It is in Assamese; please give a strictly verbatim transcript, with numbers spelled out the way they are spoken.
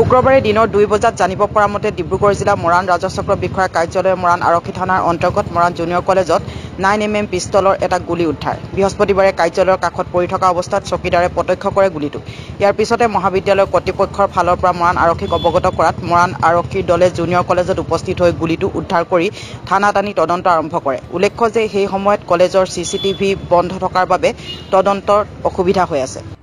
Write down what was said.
শুক্ৰবাৰে দিনৰ দুই বজাত জানিব পৰা মতে ডিব্ৰুগড় জিলা মৰাণ ৰাজচক্ৰ বিষয়াৰ কাৰ্যালয়ৰ মৰাণ আৰক্ষী থানাৰ অন্তৰ্গত মৰাণ জুনিয়ৰ কলেজত নাইন এম এম পিষ্টলৰ এটা গুলী উদ্ধাৰ। বৃহস্পতিবাৰে কাৰ্যালয়ৰ কাষত পৰি থকা অৱস্থাত চকীদাৰে প্ৰত্যক্ষ কৰে গুলীটো। ইয়াৰ পিছতে মহাবিদ্যালয় কৰ্তৃপক্ষৰ ফালৰ পৰা মৰাণ আৰক্ষীক অৱগত কৰাত মৰাণ আৰক্ষীৰ দলে জুনিয়ৰ কলেজত উপস্থিত হৈ গুলীটো উদ্ধাৰ কৰি থানাত আনি তদন্ত আৰম্ভ কৰে। উল্লেখ্য যে সেই সময়ত কলেজৰ চি চি টিভি বন্ধ থকাৰ বাবে তদন্তৰ অসুবিধা হৈ আছে।